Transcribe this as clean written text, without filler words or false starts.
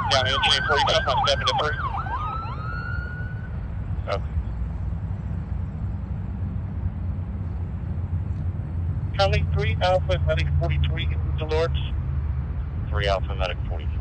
Down engineer 45, I'm stepping to 3. Okay. Charlie 3 Alpha Medic 43 in Dolores. 3 Alpha Medic 43.